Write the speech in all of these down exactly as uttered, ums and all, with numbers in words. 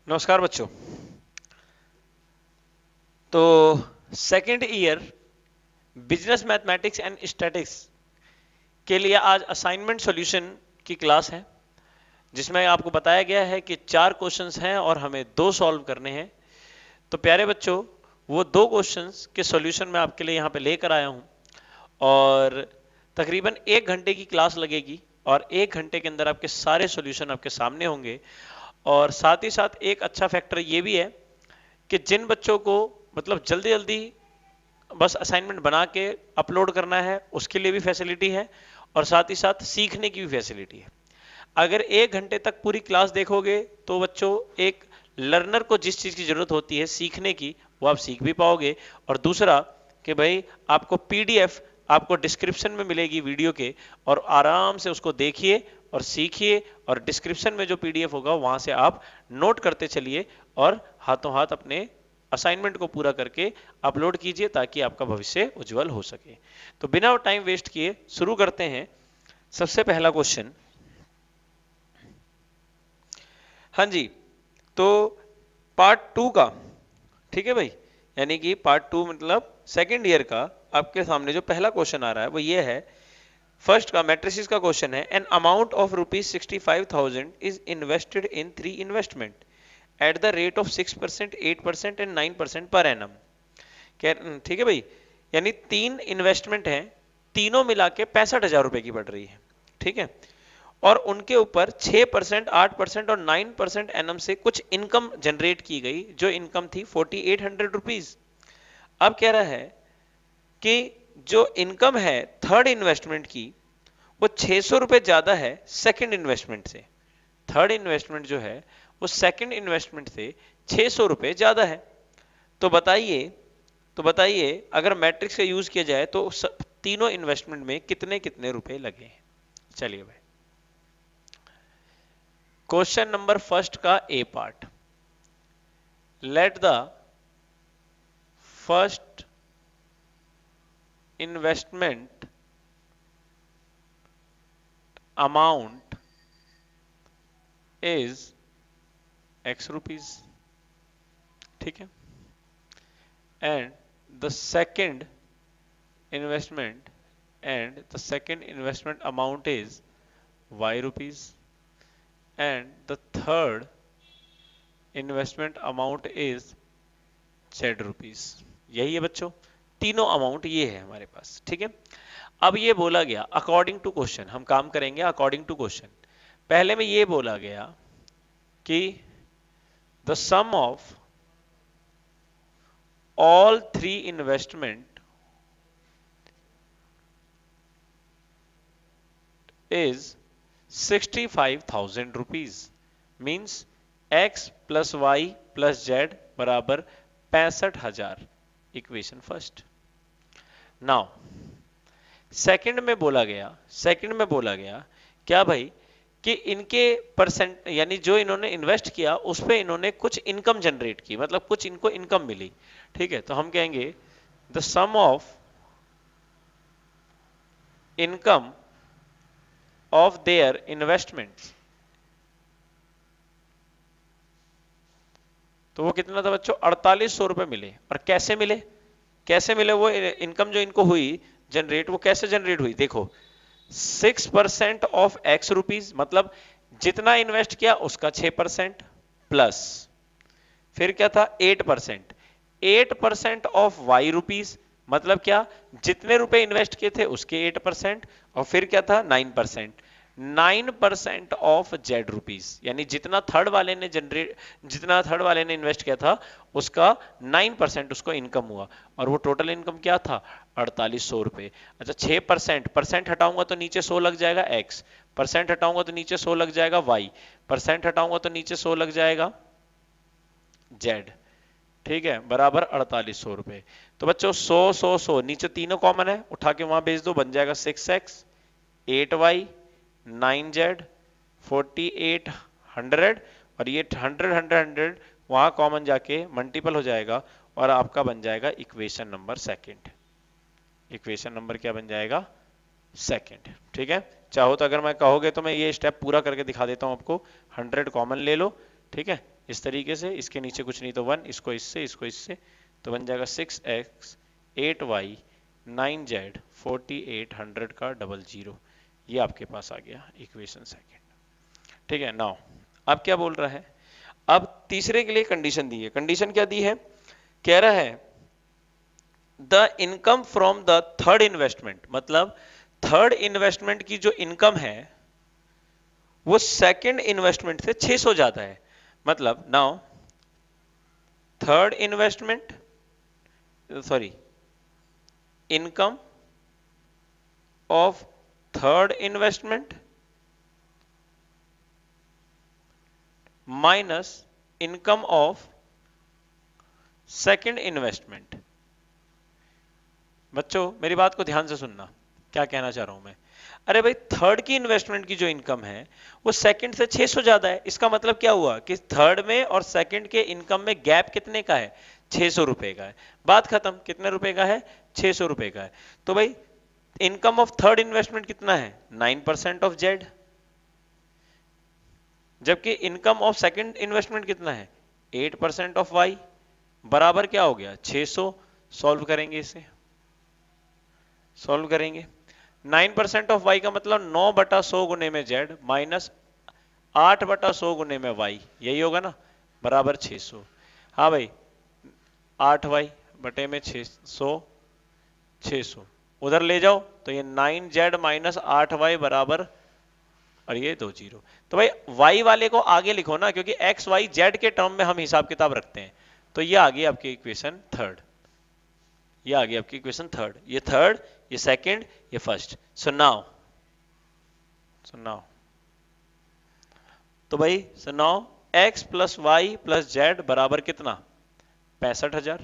नमस्कार बच्चों। तो second year business mathematics and statics के लिए आज असाइनमेंट सॉल्यूशन की क्लास है, जिसमें आपको बताया गया है कि चार क्वेश्चंस हैं और हमें दो सॉल्व करने हैं। तो प्यारे बच्चों, वो दो क्वेश्चंस के सॉल्यूशन मैं आपके लिए यहाँ पे लेकर आया हूँ और तकरीबन एक घंटे की क्लास लगेगी और एक घंटे के अंदर आपके सारे सॉल्यूशन आपके सामने होंगे। और साथ ही साथ एक अच्छा फैक्टर ये भी है कि जिन बच्चों को मतलब जल्दी जल्दी बस असाइनमेंट बना के अपलोड करना है, उसके लिए भी फैसिलिटी है और साथ ही साथ सीखने की भी फैसिलिटी है। अगर एक घंटे तक पूरी क्लास देखोगे तो बच्चों, एक लर्नर को जिस चीज की जरूरत होती है सीखने की, वो आप सीख भी पाओगे। और दूसरा कि भाई आपको पीडीएफ आपको डिस्क्रिप्शन में मिलेगी वीडियो के, और आराम से उसको देखिए और सीखिए, और डिस्क्रिप्शन में जो पीडीएफ होगा वहां से आप नोट करते चलिए और हाथों हाथ अपने असाइनमेंट को पूरा करके अपलोड कीजिए ताकि आपका भविष्य उज्जवल हो सके। तो बिना टाइम वेस्ट किए शुरू करते हैं। सबसे पहला क्वेश्चन, हाँ जी, तो पार्ट टू का, ठीक है भाई, यानी कि पार्ट टू मतलब सेकेंड ईयर का आपके सामने जो पहला क्वेश्चन आ रहा है वो ये है। फर्स्ट का मैट्रिसेस का क्वेश्चन है, an amount of rupees sixty five thousand is invested in three investment at the rate of six percent, eight percent and nine percent per annum. ठीक है भाई, यानी तीन इन्वेस्टमेंट हैं, तीनों मिला के पैंसठ हजार रुपए की पड़ रही है, ठीक है, और उनके ऊपर छह परसेंट, आठ परसेंट और नाइन परसेंट एनम से कुछ इनकम जनरेट की गई, जो इनकम थी फोर्टी एट हंड्रेड रुपीज। अब कह रहा है कि जो इनकम है थर्ड इन्वेस्टमेंट की वो छह सौ रुपए ज्यादा है सेकंड इन्वेस्टमेंट से। थर्ड इन्वेस्टमेंट जो है वो सेकंड इन्वेस्टमेंट से छह सौ रुपए ज्यादा है। तो बताइए तो बताइए अगर मैट्रिक्स का यूज किया जाए तो तीनों इन्वेस्टमेंट में कितने कितने रुपए लगे। चलिए भाई, क्वेश्चन नंबर फर्स्ट का A part, let the first investment amount is x rupees, ठीक है, and the second investment and the second investment amount is y rupees, and the third investment amount is z rupees. यही है बच्चों, तीनों amount ये है हमारे पास, ठीक है। अब ये बोला गया अकॉर्डिंग टू क्वेश्चन, हम काम करेंगे अकॉर्डिंग टू क्वेश्चन। पहले में ये बोला गया कि the sum of all three investment is sixty five thousand rupees, means x plus y plus z बराबर पैंसठ हजार। Equation first. नाउ सेकंड में बोला गया सेकंड में बोला गया क्या भाई, कि इनके परसेंट, यानी जो इन्होंने इन्वेस्ट किया उस पे इन्होंने कुछ इनकम जनरेट की, मतलब कुछ इनको इनकम मिली, ठीक है। तो हम कहेंगे the sum of income of their investments, तो वो कितना था बच्चों, अड़तालीस सौ रुपए मिले। और कैसे मिले, कैसे मिले वो इनकम जो इनको हुई जनरेट, वो कैसे जनरेट हुई, देखो, six percent of x rupees, मतलब जितना इन्वेस्ट किया उसका छह परसेंट, प्लस फिर क्या था eight percent, eight percent of y rupees, मतलब क्या, जितने रुपए इन्वेस्ट किए थे उसके एट परसेंट, और फिर क्या था nine percent, nine percent of z rupees, यानी जितना थर्ड वाले ने जनरेट जितना थर्ड वाले ने इन्वेस्ट किया था उसका नाइन परसेंट उसको इनकम हुआ, और वो टोटल इनकम क्या था, अड़तालीस सौ रुपए। अच्छा, छह परसेंट, परसेंट हटाऊंगा तो नीचे सौ लग जाएगा एक्स, परसेंट हटाऊंगा तो नीचे सौ लग जाएगा वाई, परसेंट हटाऊंगा तो नीचे सौ लग जाएगा जेड, ठीक है, बराबर अड़तालीस सौ रुपए। तो बच्चों सौ सौ सौ नीचे तीनों कॉमन है, उठा के वहां भेज दो, बन जाएगा six x, eight y, nine z, forty eight hundred, और ये हंड्रेड हंड्रेड हंड्रेड वहां कॉमन जाके मल्टीपल हो जाएगा और आपका बन जाएगा equation number second. Equation number क्या बन जाएगा, सेकंड, ठीक है। चाहो तो अगर मैं कहोगे तो मैं ये स्टेप पूरा करके दिखा देता हूं आपको, हंड्रेड कॉमन ले लो, ठीक है, इस तरीके से, इसके नीचे कुछ नहीं तो वन, इसको इससे, इसको इससे, तो बन जाएगा six x eight y nine z forty eight hundred का डबल जीरो। ये आपके पास आ गया इक्वेशन सेकेंड। ठीक है, नाउ अब क्या बोल रहा है, अब तीसरे के लिए कंडीशन दी है। कंडीशन क्या दी है, कह रहा है the income from the third investment, मतलब थर्ड इन्वेस्टमेंट की जो इनकम है वो सेकंड इन्वेस्टमेंट से छह सौ ज्यादा है। मतलब now third investment, sorry income of third investment minus income of second investment. बच्चों मेरी बात को ध्यान से सुनना, क्या कहना चाह रहा हूं मैं। अरे भाई थर्ड की इन्वेस्टमेंट की जो इनकम है वो सेकंड से छह सौ ज्यादा है, इसका मतलब क्या हुआ कि थर्ड में और सेकंड के इनकम में गैप कितने का है, छह सौ रुपए का है। बात खत्म, कितने रुपए का है, छह सौ रुपए का है। तो भाई इनकम ऑफ थर्ड इन्वेस्टमेंट कितना है, नाइन परसेंट ऑफ जेड, जबकि इनकम ऑफ सेकंड इन्वेस्टमेंट कितना है, एट परसेंट ऑफ वाई, बराबर क्या हो गया, छह सौ। सॉल्व करेंगे इसे, सॉल्व करेंगे, नाइन परसेंट ऑफ वाई का मतलब नौ बटा सौ गुने में जेड माइनस आठ बटा सौ गुने में वाई, यही होगा ना, बराबर छह सौ। हाँ भाई आठ वाई बटे में छह सौ, छह सौ उधर ले जाओ तो ये नाइन जेड माइनस आठ वाई बराबर, और ये दो जीरो। तो भाई वाई वाले को आगे लिखो ना, क्योंकि एक्स वाई जेड के टर्म में हम हिसाब किताब रखते हैं। तो ये आ गई आपकी इक्वेशन थर्ड, ये आ गई आपकी इक्वेशन थर्ड, ये थर्ड, ये सेकंड, ये first. So now so now तो भाई so now x plus y plus z बराबर कितना, पैंसठ हजार।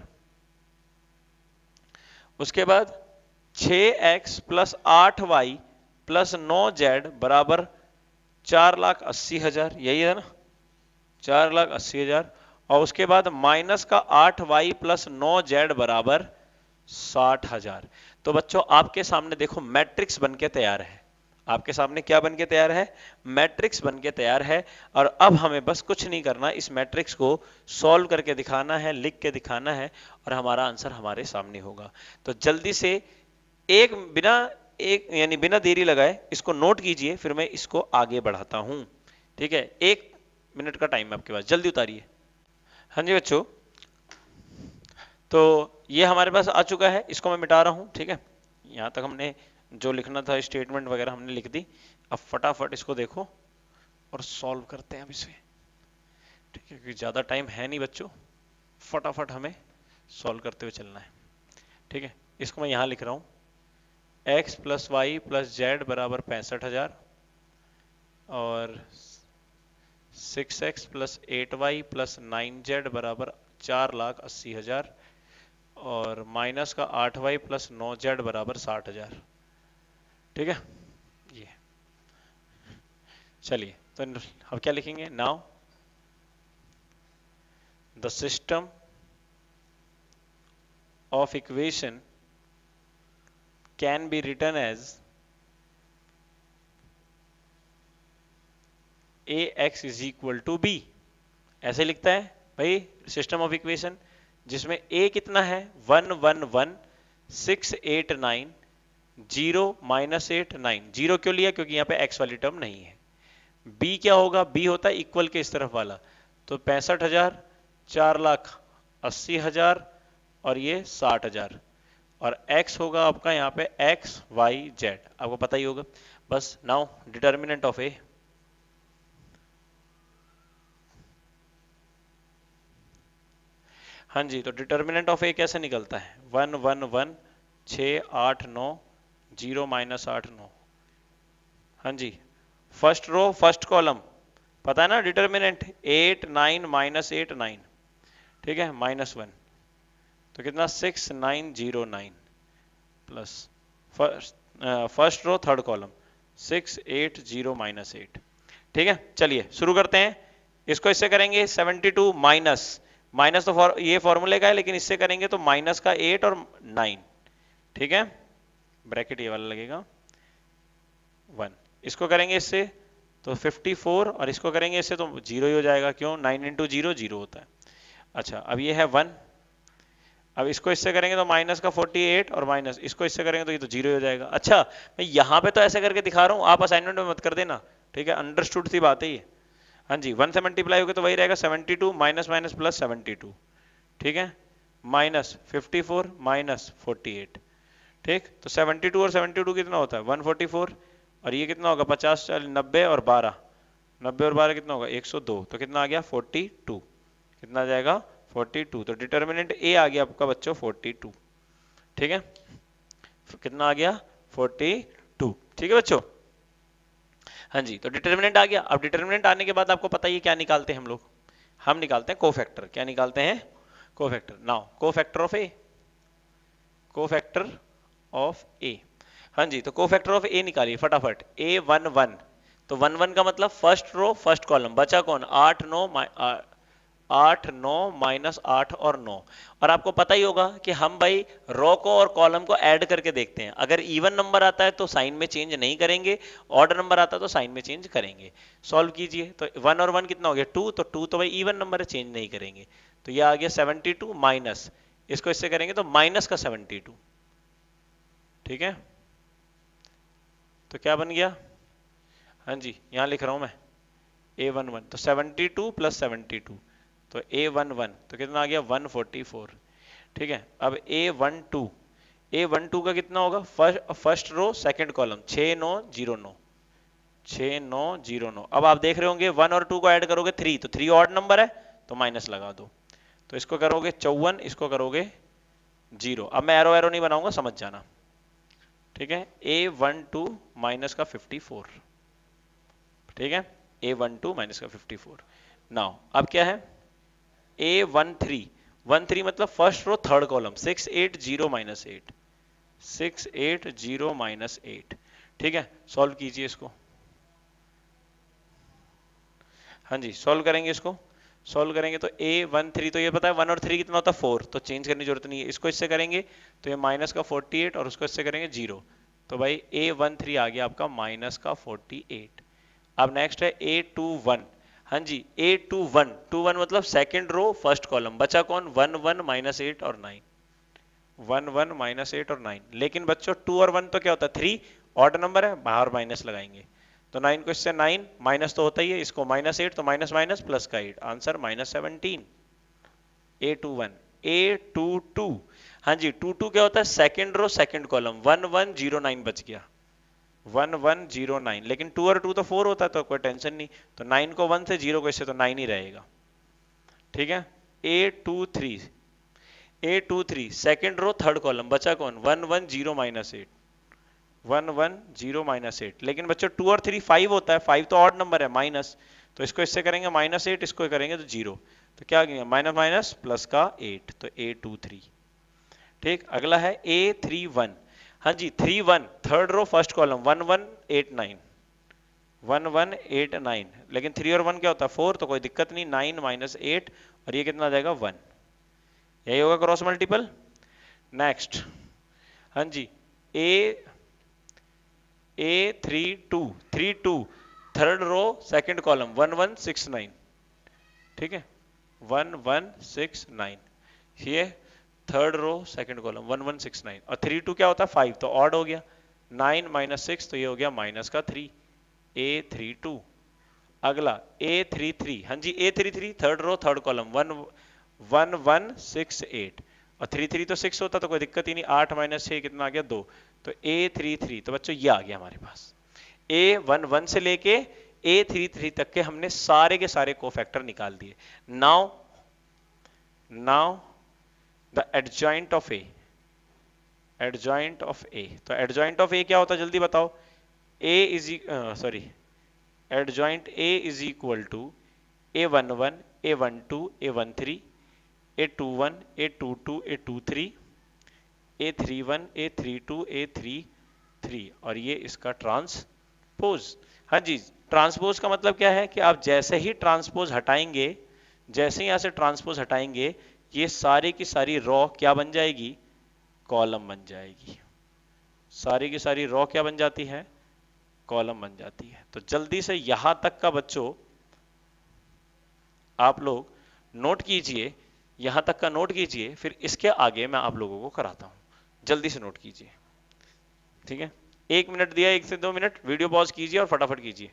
उसके बाद छह एक्स प्लस आठ वाई प्लस नौ जेड बराबर चार लाख अस्सी हजार, यही है ना, चार लाख अस्सी हजार। और उसके बाद माइनस का आठ वाई प्लस नौ जेड बराबर साठ हजार। तो बच्चों आपके सामने देखो मैट्रिक्स बनके तैयार है, आपके सामने क्या बनके तैयार है, मैट्रिक्स बनके तैयार है। और अब हमें बस कुछ नहीं करना, इस मैट्रिक्स को सॉल्व करके दिखाना है, लिख के दिखाना है, और हमारा आंसर हमारे सामने होगा। तो जल्दी से एक बिना एक यानी बिना देरी लगाए इसको नोट कीजिए, फिर मैं इसको आगे बढ़ाता हूं। ठीक है, एक मिनट का टाइम है आपके पास, जल्दी उतारिए। हाँ जी बच्चों, तो ये हमारे पास आ चुका है, इसको मैं मिटा रहा हूं। ठीक है, यहां तक हमने जो लिखना था स्टेटमेंट वगैरह हमने लिख दी। अब फटाफट इसको देखो और सॉल्व करते हैं अब इसे। ठीक है, क्योंकि ज्यादा टाइम है नहीं बच्चों, फटाफट हमें सॉल्व करते हुए चलना है। ठीक है, इसको मैं यहां लिख रहा हूं, x plus y plus z बराबर पैंसठ हजार और six x plus eight y plus nine z बराबर चार लाख अस्सी हजार और माइनस का आठ वाई प्लस नौ जेड बराबर साठ हजार। ठीक है, ये चलिए तो अब क्या लिखेंगे, now the system of equation can be written as A x is equal to B. ऐसे लिखता है भाई सिस्टम ऑफ इक्वेशन जिसमें ए कितना है, one one one six eight nine zero minus eight nine. जीरो क्यों लिया, क्योंकि यहाँ पे एक्स वाली टर्म नहीं है। बी क्या होगा, बी होता है इक्वल के इस तरफ वाला, तो पैंसठ हजार, चार लाख अस्सी हजार और ये साठ हजार। और x होगा आपका यहाँ पे x y z, आपको पता ही होगा। बस नाउ डिटर्मिनेंट ऑफ ए, हाँ जी, तो डिटर्मिनेंट ऑफ ए कैसे निकलता है, वन वन वन छ आठ नौ जीरो माइनस आठ नौ। हाँ जी, फर्स्ट रो फर्स्ट कॉलम पता है ना, determinant eight nine minus eight nine. ठीक है, माइनस वन, तो कितना six nine zero nine plus first first row third column six eight zero minus eight. ठीक है, चलिए शुरू करते हैं। इसको इससे करेंगे सेवेंटी टू माइनस माइनस तो फॉर, ये फॉर्मूले का है, लेकिन इससे करेंगे तो माइनस का एट और नाइन। ठीक है, ब्रैकेट ये वाला लगेगा वन। इसको करेंगे इससे तो फिफ्टी फोर और इसको करेंगे इससे तो जीरो ही हो जाएगा, क्यों, नाइन इंटू जीरो जीरो होता है। अच्छा अब ये है वन, अब इसको इससे करेंगे तो माइनस का फोर्टी एट और माइनस इसको इससे करेंगे तो ये तो जीरो ही हो जाएगा। अच्छा मैं यहाँ पे तो ऐसे करके दिखा रहा हूँ, आप असाइनमेंट में मत कर देना, ठीक है, अंडरस्टूड सी बात है ये। हाँ जी, वन से मल्टीप्लाई होगा तो वही रहेगा seventy two minus minus plus seventy two, ठीक है, minus fifty four minus forty eight, ठीक, तो सेवेंटी टू और सेवेंटी टू कितना होता है वन फोर्टी फोर, और ये कितना होगा पचास चालीस नब्बे और बारह, नब्बे और बारह कितना होगा एक सौ दो, तो कितना आ गया फोर्टी टू, कितना आ जाएगा फोर्टी टू, तो डिटर्मिनेंट ए आ गया आपका बच्चों फोर्टी टू, ठीक है, कितना आ गया फोर्टी टू, ठीक है बच्चों। हाँ जी, तो डिटर्मिनेंट आ गया। अब डिटर्मिनेंट आने के बाद आपको पता ही क्या निकालते हैं हम लोग, हम निकालते हैं कोफैक्टर। क्या निकालते हैं, cofactor. Now cofactor of A, cofactor of A, हाँ जी, तो कोफैक्टर ऑफ ए निकालिए फटाफट, ए वन वन, तो वन वन का मतलब फर्स्ट रो फर्स्ट कॉलम, बचा कौन आठ नौ, आठ नौ माइनस आठ और नौ, और आपको पता ही होगा कि हम भाई रो को और कॉलम को ऐड करके देखते हैं, अगर इवन नंबर आता है तो साइन में चेंज नहीं करेंगे, ऑड नंबर आता है तो साइन में चेंज करेंगे। सॉल्व कीजिए, तो वन और वन कितना हो गया टू, तो टू तो भाई इवन नंबर है, चेंज नहीं करेंगे, तो ये आ गया सेवेंटी टू माइनस, इसको इससे करेंगे तो माइनस का सेवेंटी टू, ठीक है, तो क्या बन गया, हाँ जी यहां लिख रहा हूं मैं ए वन वन, तो seventy two plus seventy two, तो ए वन वन तो कितना आ गया वन फोर्टी फोर, ठीक है। अब A one two, A one two का कितना होगा first first row second column, छः नौ जीरो नौ, छः नौ जीरो नौ। अब आप देख रहे होंगे वन और टू को ऐड करोगे थ्री, तो थ्री ऑड नंबर है तो माइनस लगा दो, तो इसको करोगे चौवन, इसको करोगे जीरो। अब मैं एरो एरो नहीं बनाऊंगा, समझ जाना, ठीक है। ए वन टू माइनस का फिफ्टी फोर, ठीक है, ए वन टू माइनस का फिफ्टी फोर। नाउ अब क्या है A one three, one three मतलब first row third column, six eight zero minus eight, six eight zero minus eight, ठीक है। सॉल्व कीजिए इसको, हाँ जी सॉल्व करेंगे इसको, सॉल्व करेंगे तो ए वन थ्री, तो ये पता है वन और थ्री कितना होता है फोर, तो चेंज करने की जरूरत नहीं है, इसको इससे करेंगे तो ये माइनस का फोर्टी एट और उसको इससे करेंगे जीरो, तो भाई ए वन थ्री आ गया आपका माइनस का फोर्टी एट। अब नेक्स्ट है ए टू वन, हाँ जी A two one, two one मतलब सेकेंड रो फर्स्ट कॉलम, बचा कौन वन वन माइनस एट और nine, one one minus eight और नाइन, लेकिन बच्चों टू और वन तो क्या होता है थ्री, ऑड नंबर है, बाहर माइनस लगाएंगे, तो नाइन को इससे नाइन माइनस तो होता ही है, इसको माइनस एट तो माइनस माइनस प्लस का eight, answer minus seventeen. A two one, A two two, हाँ जी टू टू क्या होता है second row second column, one one zero nine बच गया, वन वन जीरो नाइन, लेकिन टू और टू तो फोर होता है तो कोई टेंशन नहीं, तो नाइन को वन से जीरो को इससे तो नाइन ही रहेगा, ठीक है। A two three, A two three second row third column, बचा कौन one one zero minus eight, one one zero minus eight, लेकिन बच्चों टू और थ्री फाइव होता है, फाइव तो ऑड नंबर है माइनस, तो इसको इससे करेंगे माइनस एट, इसको करेंगे तो जीरो, तो क्या गया माइनस माइनस प्लस का एट, तो ए टू थ्री, ठीक। अगला है ए थ्री वन, हाँ जी three one third row first column, one one eight nine, one one eight nine, लेकिन थ्री और वन क्या होता है फोर, तो कोई दिक्कत नहीं, नाइन माइनस एट और ये कितना आ जाएगा वन, यही होगा क्रॉस मल्टीपल। नेक्स्ट हाँ जी A A three two, three two third row second column, one one six nine, ठीक है, वन वन सिक्स नाइन, ये third row second column one one six nine, और थ्री टू क्या होता है five, तो ऑड हो गया, नाइन माइनस सिक्स तो ये हो गया माइनस का थ्री, ए थ्री टू। अगला ए थ्री थ्री, हाँ जी A three three third row third column, one one one six eight, और थ्री थ्री तो सिक्स होता तो कोई दिक्कत ही नहीं, आठ माइनस छः कितना आ गया दो, तो ए थ्री थ्री, तो बच्चों ये आ गया हमारे पास, ए वन वन से लेके ए थ्री थ्री तक के हमने सारे के सारे कोफैक्टर निकाल दिए। Now now the adjoint of A, adjoint of A, तो एडजॉइंट ऑफ ए क्या होता है जल्दी बताओ, A is sorry adjoint A is equal to A one one, A one two, A one three, A two one, A two two, A two three, A three one, A three two, A three three, और ये इसका transpose. हाँ जी transpose का मतलब क्या है कि आप जैसे ही ट्रांसपोज हटाएंगे, जैसे ही यहां से ट्रांसपोज हटाएंगे, ये सारी की सारी रॉ क्या बन जाएगी, कॉलम बन जाएगी, सारी की सारी रॉ क्या बन जाती है, कॉलम बन जाती है। तो जल्दी से यहां तक का बच्चों आप लोग नोट कीजिए, यहां तक का नोट कीजिए, फिर इसके आगे मैं आप लोगों को कराता हूं। जल्दी से नोट कीजिए, ठीक है। एक मिनट दिया, एक से दो मिनट, वीडियो पॉज कीजिए और फटाफट कीजिए।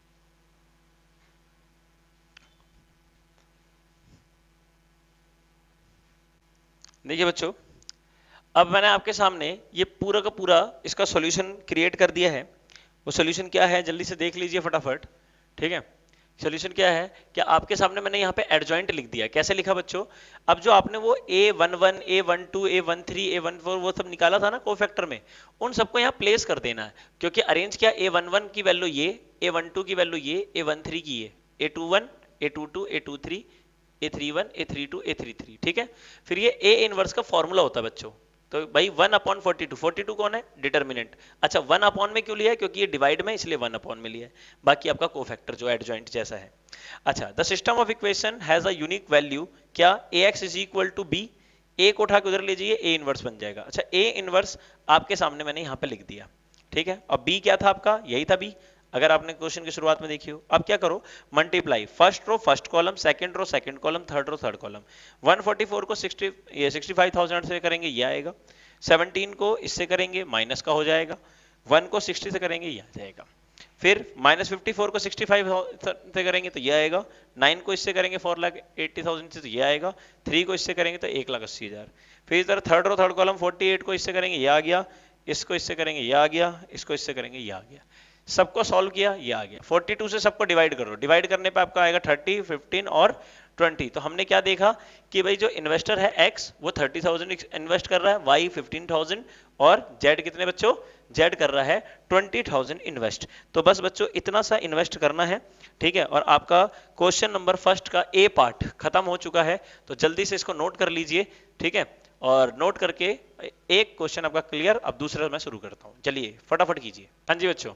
देखिए बच्चों, अब मैंने आपके सामने ये पूरा का पूरा इसका सॉल्यूशन क्रिएट कर दिया है। वो सॉल्यूशन क्या है जल्दी से देख लीजिए फटाफट, ठीक है। सॉल्यूशन क्या है कि आपके सामने मैंने यहाँ पे एडजॉइंट लिख दिया। कैसे लिखा बच्चों, अब जो आपने वो A one one, A one two, A one three, A one four वो सब निकाला था ना कोफैक्टर में, उन सबको यहाँ प्लेस कर देना है। क्योंकि अरेंज किया, ए वन वन की वैल्यू ये, ए वन टू की वैल्यू ये, ए वन थ्री की ये, A two one, A two two, A two three, A three one, A three two, A three three, ठीक है। फिर ये ए इनवर्स का फॉर्मूला होता है बच्चों। तो भाई one upon forty two, forty two कौन है, डिटर्मिनेंट। अच्छा वन अपॉन में क्यों लिया है, क्योंकि ये डिवाइड में, इसलिए वन अपॉन में लिया है। बाकी आपका कोफैक्टर जो एडजॉइंट जैसा है। अच्छा, the system of equation has a unique value, क्या, A x is equal to B, A को उठा के उधर ले जाइए, ए इनवर्स बन जाएगा। अच्छा, ए इनवर्स आपके सामने मैंने यहां पे लिख दिया, ठीक है। और बी क्या था आपका, यही था बी, अगर आपने क्वेश्चन की शुरुआत में देखी हो। अब क्या करो, multiply, first row first column, second row second column, third row third column. One forty four को सिक्सटी ये सिक्सटी फाइव थाउजेंड से करेंगे, ये आएगा। सेवनटीन को इससे करेंगे, माइनस का हो जाएगा। वन को सिक्सटी से करेंगे, ये आ जाएगा। फिर माइनस फिफ्टी फोर को सिक्सटी फाइव से करेंगे तो ये आएगा। नाइन को इससे करेंगे फोर लाख एट्टी थाउजेंड से, तो ये आएगा। थ्री को इससे करेंगे तो एक लाख अस्सी हजार। फिर इधर third row third column, forty eight को इससे करेंगे, ये आ गया। इसको इससे करेंगे, ये आ गया। इसको इससे करेंगे, ये आ गया। सबको सॉल्व किया, ये आ गया। फोर्टी टू से सबको डिवाइड करो, डिवाइड करने पे आपका आएगा थर्टी, फिफ्टीन और ट्वेंटी। तो हमने क्या देखा कि भाई जो इन्वेस्टर है एक्स वो थर्टी थाउजेंड इन्वेस्ट कर रहा है, वाई फिफ्टीन थाउजेंड और जेड कितने बच्चों, जेड कर रहा है ट्वेंटी थाउजेंड इन्वेस्ट। तो बस बच्चों इतना सा इन्वेस्ट करना है, ठीक है। और आपका क्वेश्चन नंबर फर्स्ट का ए पार्ट खत्म हो चुका है। तो जल्दी से इसको नोट कर लीजिए, ठीक है। और नोट करके एक क्वेश्चन आपका क्लियर। अब दूसरा मैं शुरू करता हूं, चलिए फटाफट कीजिए। हाँ जी बच्चों,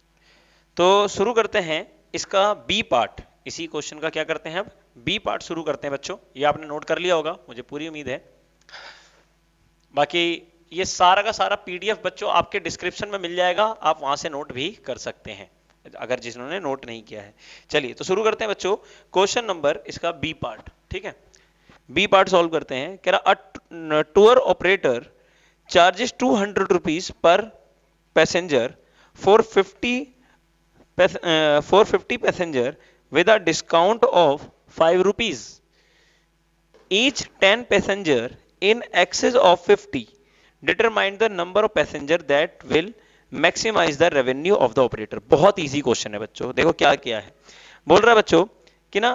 तो शुरू करते हैं इसका बी पार्ट। इसी क्वेश्चन का क्या करते हैं, अब बी पार्ट शुरू करते हैं बच्चों। ये आपने नोट कर लिया होगा, मुझे पूरी उम्मीद है। बाकी ये सारा का सारा पीडीएफ बच्चों आपके डिस्क्रिप्शन में मिल जाएगा, आप वहां से नोट भी कर सकते हैं अगर जिन्होंने नोट नहीं किया है। चलिए तो शुरू करते हैं बच्चों, क्वेश्चन नंबर इसका बी पार्ट, ठीक है। बी पार्ट सॉल्व करते हैं। कह रहा a tour operator charges two hundred rupees per passenger for fifty for fifty passenger with a discount of five rupees. Each ten passenger in excess of fifty. Determine the number of passenger that will maximize the revenue of the operator. बहुत easy question है बच्चों। देखो क्या किया है, बोल रहा है बच्चों कि ना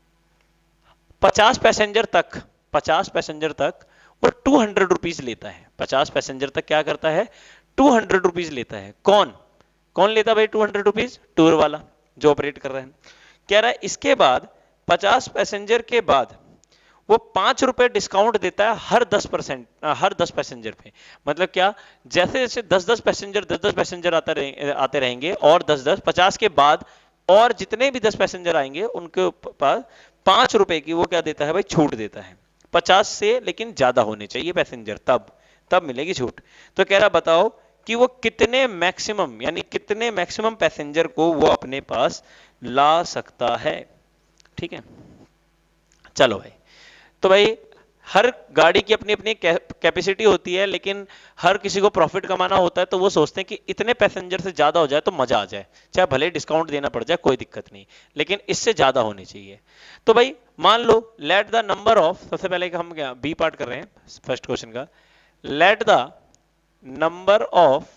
पचास पैसेंजर तक, पचास पैसेंजर तक वो टू हंड्रेड रुपीज लेता है। पचास पैसेंजर तक क्या करता है, टू हंड्रेड रुपीज लेता है। कौन कौन लेता है भाई टू हंड्रेड रुपीज, टूर वाला जो ऑपरेट कर रहा है। कह रहा है इसके बाद पचास पैसेंजर के बाद वो पांच रुपए डिस्काउंट देता है हर दस परसेंट हर दस पैसेंजर पे। मतलब क्या, जैसे जैसे दस दस पैसेंजर दस दस पैसेंजर आते रहेंगे आते रहेंगे और दस दस पचास के बाद और जितने भी दस पैसेंजर आएंगे उनके पास पांच रुपए की वो क्या देता है भाई, छूट देता है। पचास से लेकिन ज्यादा होने चाहिए पैसेंजर, तब तब मिलेगी छूट। तो कह रहा बताओ कि वो कितने मैक्सिमम यानी कितने मैक्सिमम पैसेंजर को वो अपने पास ला सकता है, ठीक है। चलो भाई, तो भाई हर गाड़ी की अपनी अपनी कैपेसिटी होती है, लेकिन हर किसी को प्रॉफिट कमाना होता है। तो वो सोचते हैं कि इतने पैसेंजर से ज्यादा हो जाए तो मजा आ जाए, चाहे भले डिस्काउंट देना पड़ जाए कोई दिक्कत नहीं, लेकिन इससे ज्यादा होनी चाहिए। तो भाई मान लो लेट द नंबर ऑफ, सबसे पहले हम क्या बी पार्ट कर रहे हैं फर्स्ट क्वेश्चन का, let the number of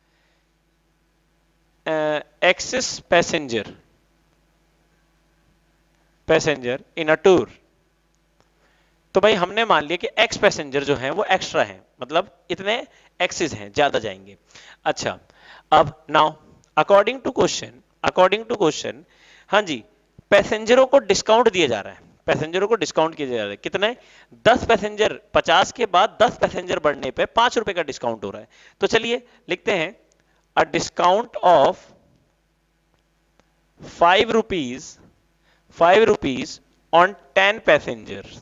excess passenger passenger in a tour. तो भाई हमने मान लिया कि एक्स पैसेंजर जो हैं वो एक्स्ट्रा हैं, मतलब इतने एक्सेस हैं, ज्यादा जाएंगे। अच्छा, अब now according to question according to question हाँ जी, पैसेंजरों को डिस्काउंट दिया जा रहा है, पैसेंजरों को डिस्काउंट किया जा रहा है। कितने, दस पैसेंजर, पचास के बाद दस पैसेंजर बढ़ने पे पांच रुपए का डिस्काउंट हो रहा है। तो चलिए लिखते हैं a discount of five rupees five rupees on ten passengers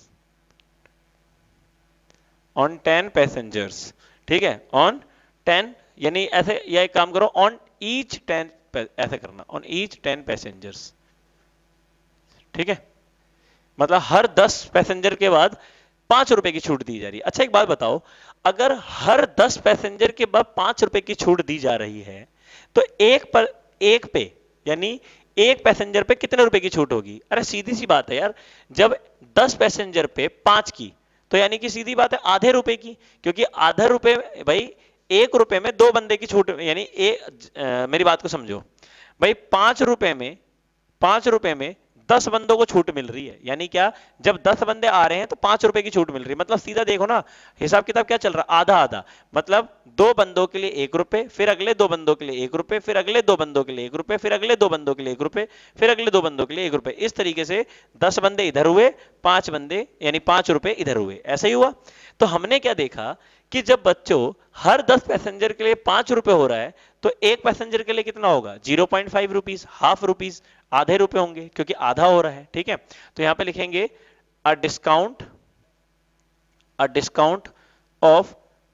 on ten passengers ठीक है, ऑन टेन, यानी ऐसे या एक काम करो, ऑन ईच टेन ऐसा करना, ऑन ईच टेन पैसेंजर्स, ठीक है, मतलब हर दस पैसेंजर के बाद पांच रुपए की छूट दी जा रही है। अच्छा एक बात बताओ, अगर हर दस पैसेंजर के बाद पांच रुपए की छूट दी जा रही है तो एक पर एक पे यानी एक पैसेंजर पे कितने रुपए की छूट होगी? अरे सीधी सी बात है यार, जब दस पैसेंजर पे पांच की तो यानी कि सीधी बात है आधे रुपए की, क्योंकि आधा रुपए भाई एक रुपए में दो बंदे की छूट, यानी ए, आ, मेरी बात को समझो भाई, पांच रुपए में पांच रुपए में दस बंदों को छूट मिल रही है, यानी क्या, जब दस बंदे आ रहे हैं तो पांच रुपए की छूट मिल रही है, मतलब सीधा देखो ना हिसाब किताब क्या चल रहा है, आधा आधा, मतलब दो बंदों के लिए एक रुपए, फिर अगले दो बंदों के लिए एक रुपए, फिर अगले दो बंदों के लिए एक रुपए, फिर अगले दो बंदों के लिए एक रुपए, फिर अगले दो बंदों के लिए एक रुपए, इस तरीके से दस बंदे इधर हुए, पांच बंदे यानी पांच रुपए इधर हुए, ऐसा ही हुआ। तो हमने क्या देखा कि जब बच्चों हर दस पैसेंजर के लिए पांच रुपए हो रहा है तो एक पैसेंजर के लिए कितना होगा? Zero point five rupees, half rupees, आधे रुपए होंगे क्योंकि आधा हो रहा है, ठीक है। तो यहां पे लिखेंगे a discount a discount of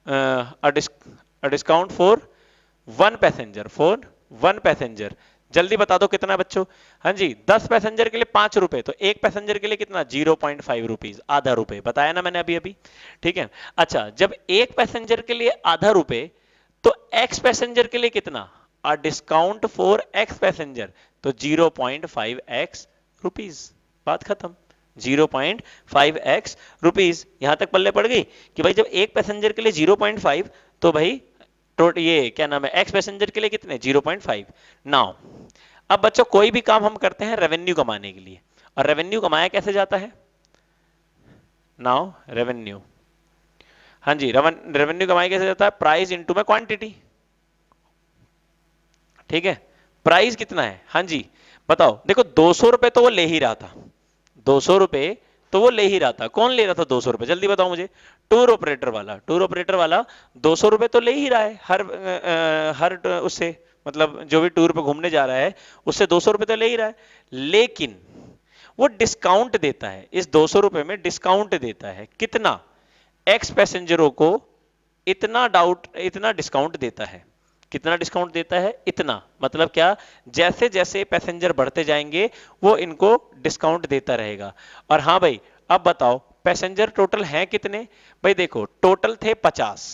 a discount for one passenger, for one passenger. जल्दी बता दो कितना बच्चों? हाँ जी, दस पैसेंजर के लिए पांच रुपए, तो एक पैसेंजर के लिए कितना? जीरो पॉइंट फाइव रुपीज, आधा रुपए, बताया ना मैंने अभी अभी, ठीक है। अच्छा, जब एक पैसेंजर के लिए आधा रुपए तो एक्स पैसेंजर के लिए कितना? A discount for X passenger, तो zero point five X rupees, बात खत्म, zero point five X rupees. यहां तक पल्ले पड़ गई कि भाई जब एक पैसेंजर के लिए जीरो पॉइंट फाइव तो भाई टोटल ये क्या नाम है, एक्स पैसेंजर के लिए कितने? Zero point five. नाउ अब बच्चों कोई भी काम हम करते हैं रेवेन्यू कमाने के लिए, और रेवेन्यू कमाया कैसे जाता है? नाउ रेवेन्यू, हाँ जी, रेवेन्यू कमाया कैसे जाता है? प्राइस इनटू में क्वांटिटी, ठीक है। प्राइस कितना है? हाँ जी बताओ, देखो दो सौ रुपए तो वो ले ही रहा था, दो सौ रुपए तो वो ले ही रहा था। कौन ले रहा था दो सौ रुपए? जल्दी बताओ मुझे। टूर ऑपरेटर वाला, टूर ऑपरेटर वाला दो सौ रुपए तो ले ही रहा है हर आ, हर उससे, मतलब जो भी टूर पे घूमने जा रहा है उससे दो सौ रुपए तो ले ही रहा है, लेकिन वो डिस्काउंट देता है, इस दो सौ रुपए में डिस्काउंट देता है कितना? एक्स पैसेंजरों को इतना डाउट इतना डिस्काउंट देता है। कितना डिस्काउंट देता है? इतना, मतलब क्या? जैसे जैसे पैसेंजर बढ़ते जाएंगे वो इनको डिस्काउंट देता रहेगा। और हाँ भाई अब बताओ पैसेंजर टोटल हैं कितने? भाई देखो टोटल थे पचास,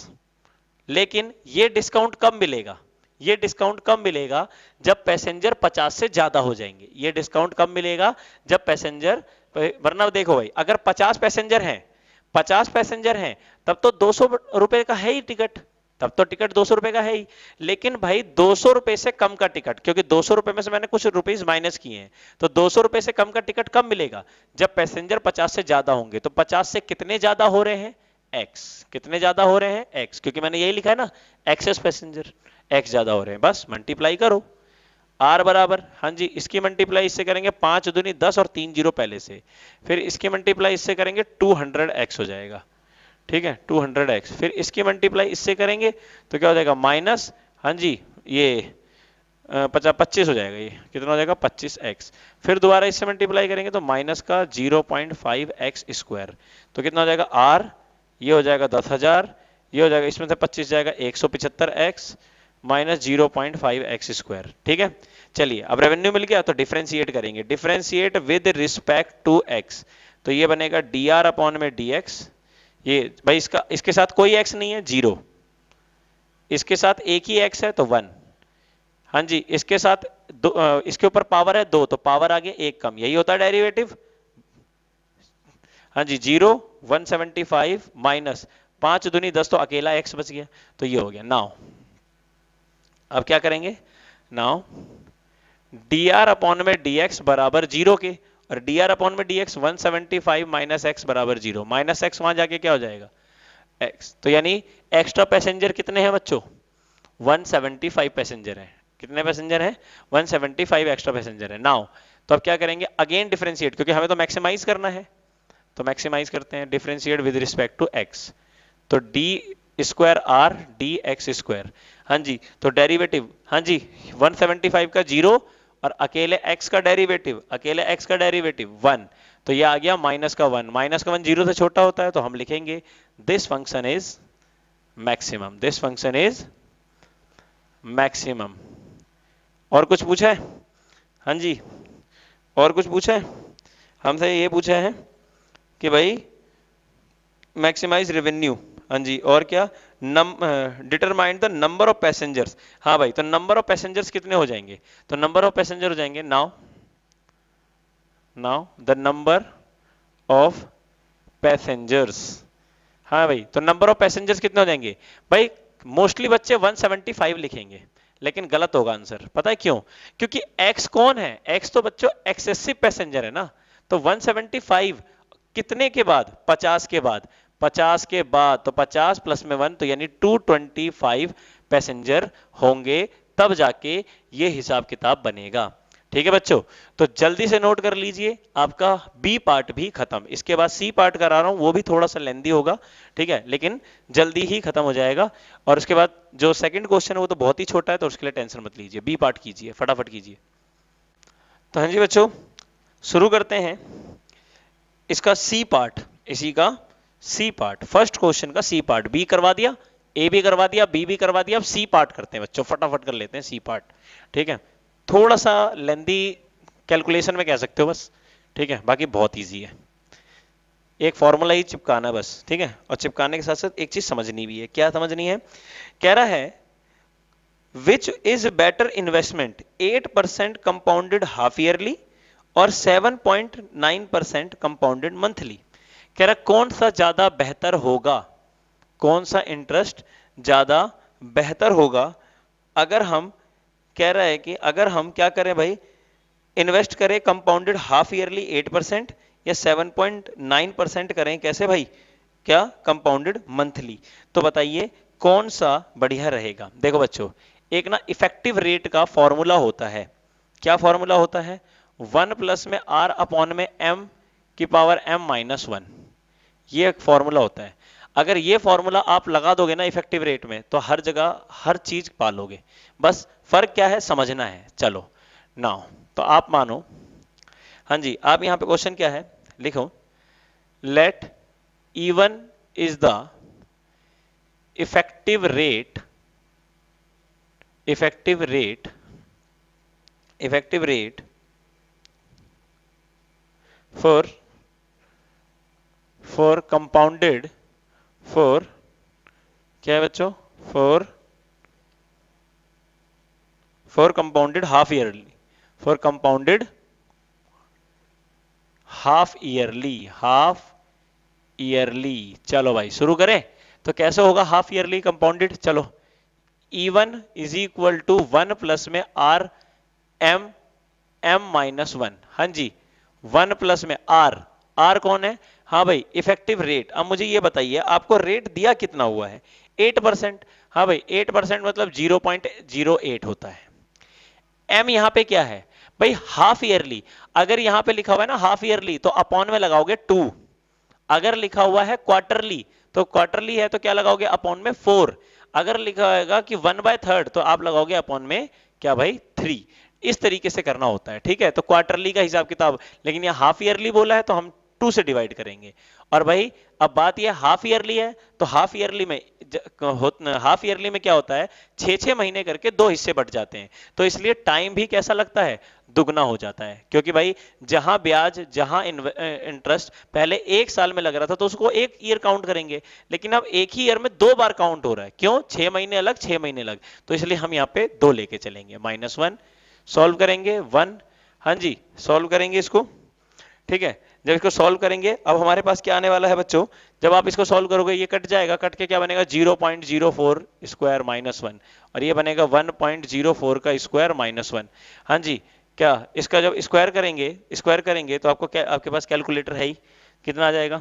लेकिन ये डिस्काउंट कब मिलेगा? ये डिस्काउंट कब मिलेगा? जब पैसेंजर पचास से ज्यादा हो जाएंगे। ये डिस्काउंट कब मिलेगा? जब पैसेंजर, वरना देखो भाई अगर पचास पैसेंजर हैं पचास पैसेंजर हैं तब तो दो सौ रुपए का है ही टिकट, तब तो टिकट दो सौ रुपए का है ही। लेकिन भाई दो सौ रुपए से कम का टिकट, क्योंकि दो सौ रुपए में से मैंने कुछ रुपीस माइनस किए हैं, तो दो सौ रुपए से कम का टिकट कब मिलेगा? जब पैसेंजर पचास से ज्यादा होंगे। तो पचास से कितने ज्यादा हो रहे हैं? एक्स। कितने ज्यादा हो रहे हैं? एक्स, क्योंकि मैंने यही लिखा है ना, एक्सेस पैसेंजर, एक्स ज्यादा हो रहे हैं, बस मल्टीप्लाई करो। आर बराबर, हाँ जी, इसकी मल्टीप्लाई इससे करेंगे पांच दूनी दस और तीन जीरो पहले से, फिर इसकी मल्टीप्लाई इससे करेंगे टू हंड्रेड एक्स हो जाएगा, ठीक है, टू हंड्रेड एक्स। फिर इसकी मल्टीप्लाई इससे करेंगे तो क्या हो जाएगा? माइनस, हाँ जी, ये पचास पच्चीस हो जाएगा, ये कितना हो जाएगा? पच्चीस एक्स। फिर दोबारा इससे मल्टीप्लाई करेंगे तो माइनस का zero point five X square, तो कितना हो जाएगा? आर, ये हो जाएगा दस हजार, ये हो जाएगा, इसमें से पच्चीस जाएगा एक सौ पिछहत्तर X minus zero point five X square, ठीक है। चलिए अब रेवेन्यू मिल गया तो डिफरेंशिएट करेंगे, differentiate with respect to X, तो ये बनेगा डी आर अपॉन में डी एक्स। ये भाई इसका इसके साथ कोई एक्स नहीं है, जीरो, इसके साथ एक ही एक्स है तो वन, हाँ जी, इसके साथ दो, इसके ऊपर पावर है दो तो पावर आगे एक कम, यही होता है डेरिवेटिव, हाँ जी, zero one seventy five minus पांच दूनी दस तो अकेला एक्स बच गया, तो ये हो गया। नाउ अब क्या करेंगे? नाउ डी आर अपॉन में डी एक्स बराबर जीरो के, और डी आर अपॉन में D X one seventy five minus X बराबर जीरो, माइनस एक्स वहां जाके क्या हो जाएगा? एक्स। तो यानी एक्स्ट्रा पैसेंजर कितने हैं बच्चों? वन सेवेंटी फाइव पैसेंजर हैं। कितने पैसेंजर हैं? One seventy five extra passenger है। नाउ तो अब क्या करेंगे? अगेन डिफरेंशिएट, क्योंकि हमें तो मैक्सिमाइज करना है, तो मैक्सिमाइज करते हैं, differentiate with respect to X, तो D square R D X square, हाँ जी, तो डेरिवेटिव, हाँ जी, वन सेवेंटी फाइव का जीरो और अकेले x का डेरिवेटिव, अकेले x का डेरिवेटिव वन, तो ये आ गया माइनस का वन, माइनस का वन जीरो से छोटा होता है, तो हम लिखेंगे this function is maximum, this function is maximum और कुछ पूछा है? हाँ जी, और कुछ पूछा है? हमसे ये पूछा है कि भाई मैक्सिमाइज रेवेन्यू, हाँ जी, और क्या, नम determine the number of passengers. हाँ भाई, तो नंबर ऑफ पैसेंजर्स कितने हो जाएंगे? तो नंबर ऑफ पैसेंजर हो जाएंगे now now the number of passengers. हाँ भाई, तो नंबर ऑफ पैसेंजर्स कितने हो जाएंगे भाई? मोस्टली बच्चे एक सौ पचहत्तर लिखेंगे, लेकिन गलत होगा आंसर। पता है क्यों? क्योंकि x कौन है? x तो बच्चों एक्सेसिव पैसेंजर है ना। तो एक सौ पचहत्तर कितने के बाद? पचास के बाद। पचास के बाद तो पचास प्लस में वन, तो यानी दो सौ पच्चीस पैसेंजर होंगे, तब जाके ये हिसाब किताब बनेगा। ठीक है बच्चों, तो जल्दी से नोट कर लीजिए, आपका बी पार्ट भी खत्म। इसके बाद सी पार्ट करा रहा हूं, वो भी थोड़ा सा लेंदी होगा, ठीक है, लेकिन जल्दी ही खत्म हो जाएगा। और उसके बाद जो सेकंड क्वेश्चन है वो तो बहुत ही छोटा है, तो उसके लिए टेंशन मत लीजिए, बी पार्ट कीजिए, फटाफट कीजिए। तो हाँ जी बच्चों, शुरू करते हैं इसका सी पार्ट, इसी का सी पार्ट, फर्स्ट क्वेश्चन का सी पार्ट। बी करवा दिया, ए भी करवा दिया, बी भी करवा दिया, अब सी पार्ट करते हैं बच्चों, फटाफट कर लेते हैं सी पार्ट। ठीक है, थोड़ा सा लेंदी कैलकुलेशन में कह सकते हो बस, ठीक है, बाकी बहुत इजी है। एक फॉर्मूला ही चिपकाना है बस, ठीक है, और चिपकाने के साथ साथ एक चीज समझनी भी है। क्या समझनी है? कह रहा है which is better investment, eight percent compounded half yearly और seven point nine percent compounded monthly. कह रहा कौन सा ज्यादा बेहतर होगा, कौन सा इंटरेस्ट ज्यादा बेहतर होगा अगर हम, कह रहा है कि अगर हम क्या करें भाई, इन्वेस्ट करें compounded half yearly eight percent या सेवन पॉइंट नाइन परसेंट करें, कैसे भाई, क्या कंपाउंडेड मंथली। तो बताइए कौन सा बढ़िया रहेगा। देखो बच्चों, एक ना इफेक्टिव रेट का फॉर्मूला होता है। क्या फॉर्मूला होता है? वन प्लस में आर अपॉन में एम की पावर एम माइनस वन, ये एक फॉर्मूला होता है। अगर ये फॉर्मूला आप लगा दोगे ना इफेक्टिव रेट में, तो हर जगह हर चीज पालोगे। बस फर्क क्या है समझना है। चलो नाउ, तो आप मानो, हाँ जी, आप यहां पे क्वेश्चन क्या है लिखो, let E one is the effective rate, effective rate effective rate for for compounded, for क्या है बच्चों, for for compounded half yearly, for compounded half yearly, half yearly. चलो भाई शुरू करें। तो कैसे होगा हाफ ईयरली कंपाउंडेड? चलो, E one is equal to one plus में R M M minus one. हाँ जी, वन प्लस में आर, आर कौन है? हाँ भाई इफेक्टिव रेट। अब मुझे ये बताइए आपको रेट दिया कितना हुआ है? Eight percent. हाँ भाई एट परसेंट मतलब जीरो पॉइंट जीरो एट होता है। एम यहां पे क्या है भाई? Half yearly. अगर यहां पे लिखा हुआ है ना हाफ ईयरली, तो अपॉन में लगाओगे टू। अगर लिखा हुआ है क्वार्टरली, तो क्वार्टरली है तो क्या लगाओगे? अपॉन में फोर। अगर लिखा होगा कि वन बाय थर्ड, तो आप लगाओगे अपॉन में क्या भाई? थ्री। इस तरीके से करना होता है, ठीक है। तो क्वार्टरली का हिसाब किताब, लेकिन यहां हाफ ईयरली बोला है तो हम टू से डिवाइड करेंगे। और भाई अब बात यह हाफ ईयरली है, तो हाफ ईयरली में हाफ ईयरली में क्या होता है? छह छह महीने करके दो हिस्से बट जाते हैं, तो इसलिए टाइम भी कैसा लगता है? दुगना हो जाता है। क्योंकि भाई जहां ब्याज, जहां इंटरेस्ट पहले एक साल में लग रहा था तो उसको एक ईयर काउंट करेंगे, लेकिन अब एक ही ईयर में दो बार काउंट हो रहा है। क्यों? छह महीने अलग, छह महीने अलग, तो इसलिए हम यहाँ पे दो लेके चलेंगे। माइनस वन सॉल्व करेंगे, वन, हाँ जी सॉल्व करेंगे इसको, ठीक है। जब इसको सॉल्व करेंगे, अब हमारे पास क्या आने वाला है बच्चों? जब आप इसको सॉल्व करोगे ये कट जाएगा, कट के क्या बनेगा? Zero point zero four square minus one, और ये बनेगा वन पॉइंट जीरो फोर का स्क्वायर माइनस वन। हाँ जी, क्या इसका जब स्क्वायर करेंगे, स्क्वायर करेंगे तो आपको क्या, आपके पास कैलकुलेटर है ही, कितना आ जाएगा?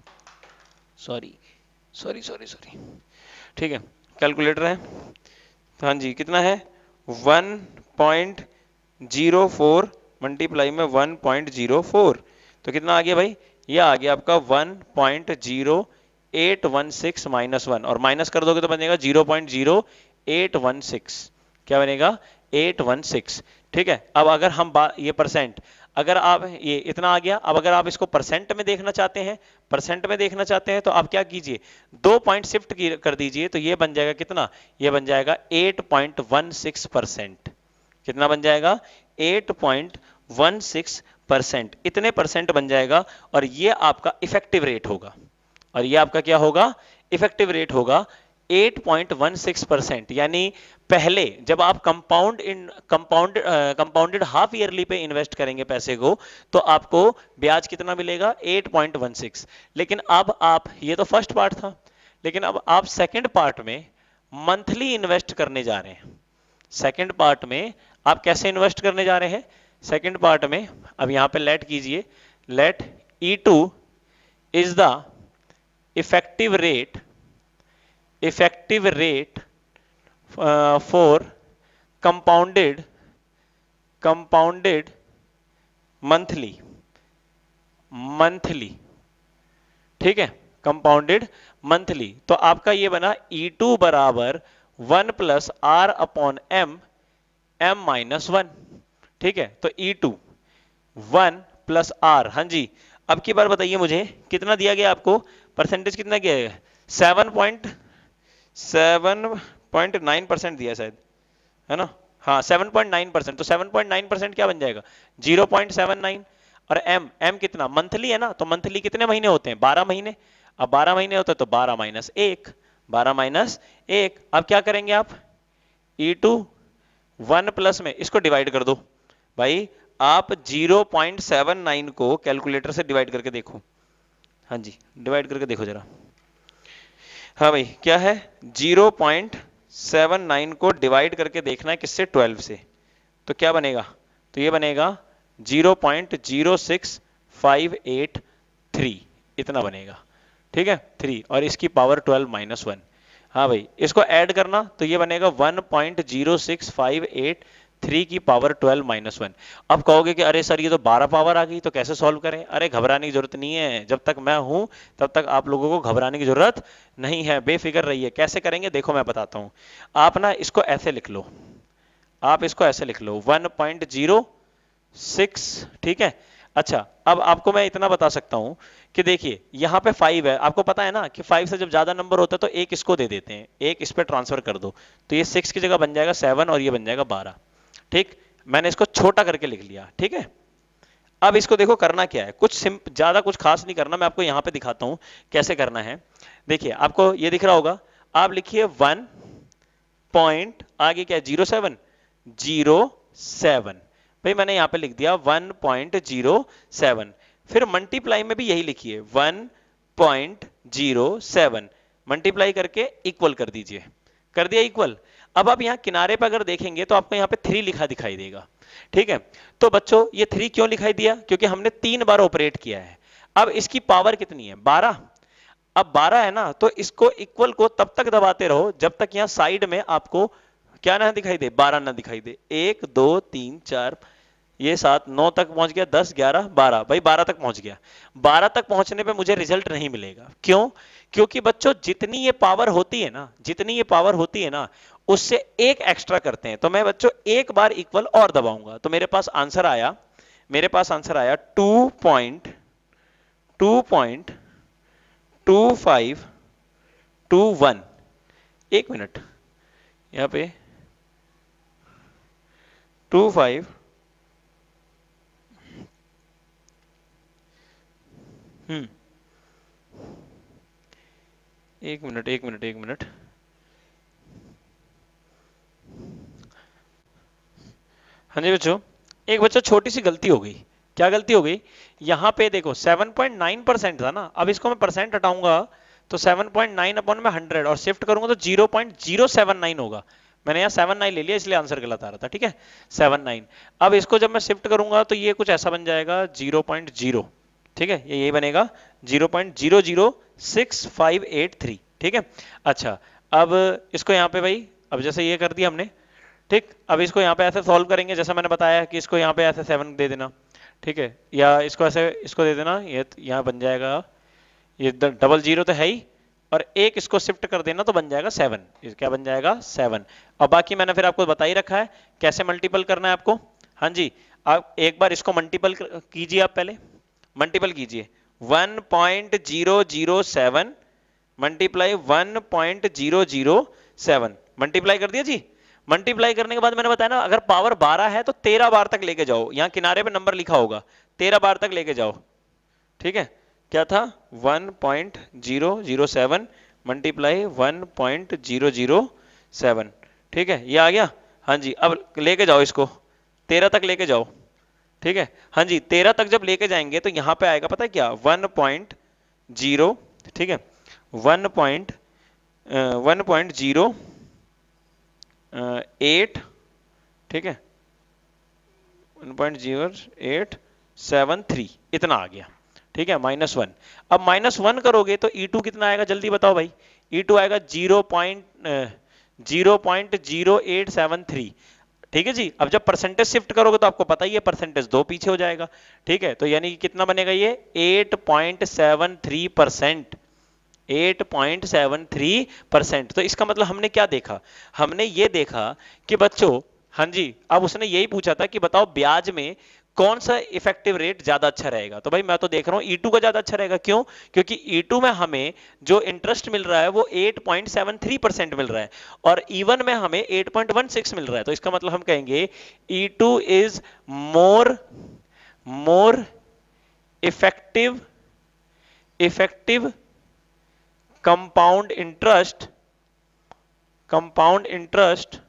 सॉरी सॉरी सॉरी सॉरी ठीक है, कैलकुलेटर है, हाँ जी कितना है? One point zero four multiply में वन पॉइंट जीरो फोर, तो कितना आ गया भाई? ये आ गया आपका one point zero eight one six minus one, और माइनस कर दोगे तो बनेगा zero point zero eight one six. क्या बनेगा? एट वन सिक्स, ठीक है। अब अगर हम ये परसेंट, अगर आप ये इतना आ गया, अब अगर आप इसको परसेंट में देखना चाहते हैं, परसेंट में देखना चाहते हैं तो आप क्या कीजिए? दो पॉइंट शिफ्ट कर दीजिए, तो ये बन जाएगा कितना? ये बन जाएगा eight point one six percent, कितना बन जाएगा? Eight point one six percent, इतने परसेंट बन जाएगा। और ये आपका इफेक्टिव रेट होगा, और ये आपका क्या होगा? इफेक्टिव रेट होगा eight point one six percent. यानी पहले जब आप compound in compound compounded half yearly पे इन्वेस्ट करेंगे पैसे को, तो आपको ब्याज कितना मिलेगा? Eight point one six. लेकिन अब आप, ये तो फर्स्ट पार्ट था, लेकिन अब आप सेकंड पार्ट में मंथली इन्वेस्ट करने जा रहे हैं। सेकंड पार्ट में आप कैसे इन्वेस्ट करने जा रहे हैं? सेकंड पार्ट में अब यहां पे लेट कीजिए, let E two is the effective rate effective rate uh, for compounded compounded monthly monthly ठीक है, कंपाउंडेड मंथली। तो आपका ये बना ई टू बराबर one plus R upon M, M minus one. ठीक है, तो E two one plus R. हाँ जी, अब की बार बताइए मुझे कितना दिया गया आपको? परसेंटेज कितना दिया गया? Seven point seven point nine percent दिया शायद, है ना? हाँ, सेवन पॉइंट नाइन परसेंट। तो सेवन पॉइंट नाइन परसेंट क्या बन जाएगा? Zero point seven nine. और एम, एम कितना? मंथली है ना, तो मंथली कितने महीने होते हैं? बारह महीने। अब बारह महीने होते हैं तो बारह माइनस एक, बारह माइनस एक। अब क्या करेंगे आप? ई टू वन प्लस में इसको डिवाइड कर दो भाई। आप जीरो पॉइंट सेवन नाइन को कैलकुलेटर से डिवाइड करके देखो। हाँ जी, डिवाइड करके देखो जरा। हाँ भाई, क्या है? जीरो पॉइंट सेवन नाइन को डिवाइड करके देखना है किससे? ट्वेल्व से। तो क्या बनेगा? तो ये बनेगा zero point zero six five eight three, इतना बनेगा। ठीक है, थ्री, और इसकी पावर ट्वेल्व माइनस वन। हाँ भाई, इसको ऐड करना तो ये बनेगा one point zero six five eight three की पावर ट्वेल्व माइनस वन। अब कहोगे कि अरे सर ये तो बारह पावर आ गई, तो कैसे सॉल्व करें? अरे घबराने की जरूरत नहीं है, जब तक मैं हूं तब तक आप लोगों को घबराने की जरूरत नहीं है, बेफिक्र रहिए। कैसे करेंगे देखो मैं बताता हूं। आप ना इसको ऐसे लिख लो, आप इसको ऐसे लिख लो वन पॉइंट जीरो सिक्स। ठीक है, अच्छा, अब आपको मैं इतना बता सकता हूं कि देखिए यहां पे फाइव है, आपको पता है ना कि फाइव से जब ज्यादा नंबर होता है तो एक इसको दे देते हैं, एक इस पे ट्रांसफर कर दो, तो ये सिक्स की जगह बन जाएगा सेवन और ये बन जाएगा बारह। ठीक, मैंने इसको छोटा करके लिख लिया। ठीक है, अब इसको देखो करना क्या है, कुछ सिंपल, ज्यादा कुछ खास नहीं करना, मैं आपको यहां पे दिखाता हूं कैसे करना है। देखिए आपको ये दिख रहा होगा, आप लिखिए वन पॉइंट आगे क्या है? Zero seven, zero seven. भाई मैंने यहां पे लिख दिया वन पॉइंट जीरो सेवन। फिर मल्टीप्लाई में भी यही लिखिए one point zero seven, multiply करके इक्वल कर दीजिए। कर दिया इक्वल। अब आप यहां किनारे पर अगर देखेंगे तो आपको यहां पे थ्री लिखा दिखाई देगा। ठीक है, तो बच्चों ये थ्री क्यों लिखाई दिया? क्योंकि हमने तीन बार ऑपरेट किया है। अब इसकी पावर कितनी है? बारह। अब बारह है ना, तो इसको इक्वल को तब तक दबाते रहो जब तक यहां साइड में आपको क्या ना दिखाई दे? बारह ना दिखाई दे। एक दो तीन चार, ये सात, नौ तक पहुंच गया, दस ग्यारह बारह। भाई बारह तक पहुंच गया। बारह तक पहुंचने पे मुझे रिजल्ट नहीं मिलेगा। क्यों? क्योंकि बच्चों जितनी ये पावर होती है ना, जितनी ये पावर होती है ना, उससे एक एक्स्ट्रा करते हैं। तो मैं बच्चों एक बार इक्वल और दबाऊंगा, तो मेरे पास आंसर आया, मेरे पास आंसर आया two point two point two five two one. एक मिनट, यहां पे टू फाइव हम्म एक मिनट एक मिनट एक मिनट हाँ जी बच्चों, एक बच्चा छोटी सी गलती हो गई। क्या गलती हो गई? यहां पे देखो सेवन पॉइंट नाइन परसेंट था ना, अब इसको मैं परसेंट हटाऊंगा तो सेवन पॉइंट नाइन अपॉन में हंड्रेड और शिफ्ट करूंगा तो zero point zero seven nine होगा। मैंने यहाँ सेवन नाइन ले लिया इसलिए आंसर गलत आ रहा था। ठीक है, सेवन नाइन। अब इसको जब मैं शिफ्ट करूंगा तो ये कुछ ऐसा बन जाएगा जीरो पॉइंट जीरो। ठीक है, ये यही बनेगा zero point zero zero six five eight three. ठीक है, अच्छा, अब इसको यहाँ पे भाई, अब जैसे ये कर दिया हमने, ठीक, अब इसको यहाँ पे ऐसे सॉल्व करेंगे जैसा मैंने बताया कि इसको यहाँ पे ऐसे सेवन दे देना। ठीक है, या इसको ऐसे इसको दे देना, ये यहाँ बन जाएगा, ये डबल जीरो तो है ही, और एक इसको शिफ्ट कर देना तो बन जाएगा सेवन। क्या बन जाएगा? सेवन। और बाकी मैंने फिर आपको बता ही रखा है कैसे मल्टीपल करना है आपको। हाँ जी, आप एक बार इसको मल्टीपल कीजिए, आप पहले मल्टीपल कीजिए one point zero zero seven multiply one point zero zero seven, multiply कर दिया जी। मल्टीप्लाई करने के बाद मैंने बताया ना, अगर पावर बारह है तो तेरह बार तक लेके जाओ, यहां किनारे पे नंबर लिखा होगा, तेरह बार तक लेके जाओ। ठीक है, क्या था, one point zero zero seven multiply one point zero zero seven. ठीक है, ये आ गया। हाँ जी, अब लेके जाओ इसको, तेरह तक लेके जाओ। ठीक है, हाँ जी, तेरह तक जब लेके जाएंगे तो यहां पे आएगा पता है क्या, वन पॉइंट जीरो, ठीक है, one point one point zero eight, ठीक है, one point zero eight seven three, इतना आ गया। ठीक है, माइनस वन। अब माइनस वन करोगे तो ई टू कितना आएगा, जल्दी बताओ भाई। ई टू आएगा zero point zero point zero eight seven three. ठीक है जी, अब जब परसेंटेज शिफ्ट करोगे तो आपको पता ही है परसेंटेज दो पीछे हो जाएगा। ठीक है, तो यानी कि कितना बनेगा ये, eight point seven three percent, eight point seven three percent. तो इसका मतलब हमने क्या देखा, हमने ये देखा कि बच्चों, हाँ जी, अब उसने यही पूछा था कि बताओ ब्याज में कौन सा इफेक्टिव रेट ज्यादा अच्छा रहेगा। तो भाई मैं तो देख रहा हूं ई टू का ज्यादा अच्छा रहेगा। क्यों, क्योंकि ई टू में हमें जो इंटरेस्ट मिल रहा है वो eight point seven three percent मिल रहा है और ई वन में हमें एट पॉइंट वन सिक्स मिल रहा है। तो इसका मतलब हम कहेंगे E two is more more effective effective compound interest compound interest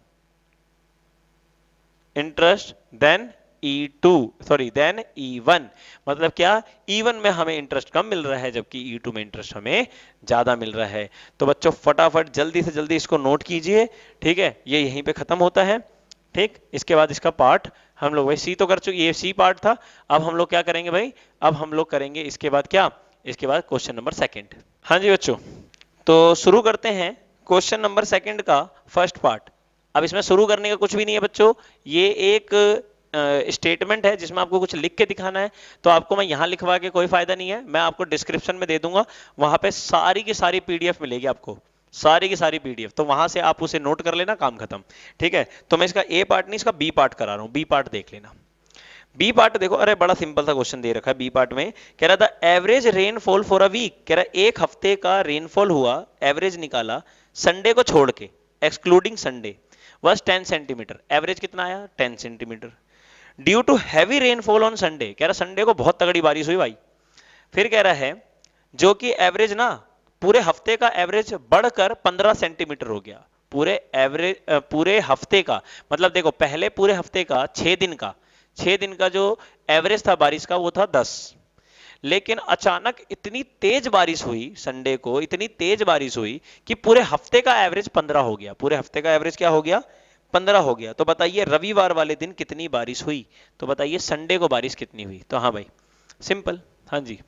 interest than E two, sorry than E one. मतलब क्या, ई वन में हमें इंटरेस्ट कम मिल रहा है जबकि ई टू में इंटरेस्ट हमें ज्यादा मिल रहा है। तो बच्चों फटाफट जल्दी से जल्दी इसको नोट कीजिए। ठीक है, ये यहीं पे खत्म होता है। ठीक, इसके बाद इसका पार्ट हम लोग, भाई सी तो कर चुके, ये सी पार्ट था। अब हम लोग क्या करेंगे भाई, अब हम लोग करेंगे इसके बाद क्या, इसके बाद क्वेश्चन नंबर सेकंड। हाँ जी बच्चों, तो शुरू करते हैं क्वेश्चन नंबर सेकंड का फर्स्ट पार्ट। अब इसमें शुरू करने का कुछ भी नहीं है बच्चों, ये एक स्टेटमेंट uh, है जिसमें आपको कुछ लिख के दिखाना है। तो आपको मैं यहां लिखवा के कोई फायदा नहीं है, मैं आपको डिस्क्रिप्शन में दे दूंगा, वहां पे सारी की सारी पीडीएफ मिलेगी आपको, सारी की सारी पीडीएफ। तो वहां से आप उसे नोट कर लेना, काम खत्म। ठीक है, तो मैं इसका ए पार्ट नहीं, इसका बी पार्ट करा रहा हूं, बी पार्ट देख लेना। बी पार्ट देखो, अरे बड़ा सिंपल सा क्वेश्चन दे रखा है बी पार्ट में। कह रहा था average rainfall for a week, कह रहा एक हफ्ते का रेनफॉल हुआ, एवरेज निकाला संडे को छोड़ के, एक्सक्लूडिंग संडे, बस टेन सेंटीमीटर। एवरेज कितना आया, ten centimetre. Due to heavy rainfall on Sunday, कह रहा संडे को बहुत तगड़ी बारिश हुई भाई। फिर कह रहा है जो कि एवरेज ना पूरे हफ्ते का एवरेज बढ़कर पंद्रह सेंटीमीटर हो गया। पूरे एवरेज पूरे हफ्ते का मतलब देखो, पहले पूरे हफ्ते का छह दिन का छह दिन का जो एवरेज था बारिश का वो था दस, लेकिन अचानक इतनी तेज बारिश हुई संडे को, इतनी तेज बारिश हुई कि पूरे हफ्ते का एवरेज पंद्रह हो गया। पूरे हफ्ते का एवरेज क्या हो गया, पंद्रह हो गया। तो बताइए रविवार वाले दिन कितनी बारिश हुई, तो बताइए संडे को बारिश कितनी हुई। तो हाँ भाई सिंपल, हाँ जी,